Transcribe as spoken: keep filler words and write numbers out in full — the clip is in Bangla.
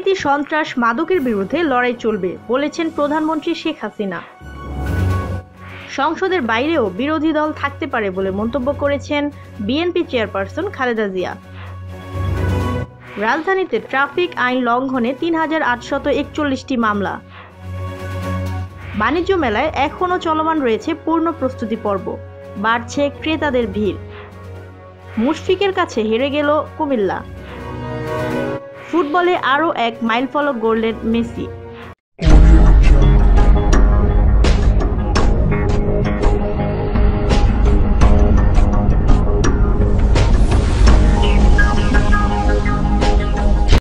দুর্নীতি, সন্ত্রাস, মাদকের বিরুদ্ধে লড়াই চলবে বলেছেন প্রধানমন্ত্রী শেখ হাসিনা। সংসদের বাইরেও বিরোধী দল থাকতে পারে বলে মন্তব্য করেছেন বিএনপি চেয়ারপারসন খালেদা জিয়া। রাজধানীতে ট্রাফিক আইন লঙ্ঘনে তিন হাজার আটশত একচল্লিশটি মামলা। বাণিজ্য মেলায় এখনও চলমান রয়েছে পূর্ণ প্রস্তুতি পর্ব, বাড়ছে ক্রেতাদের ভিড়। মুশফিকের কাছে হেরে গেল কুমিল্লা। ফুটবলে আরও এক মাইলফলক গড়লেন মেসি।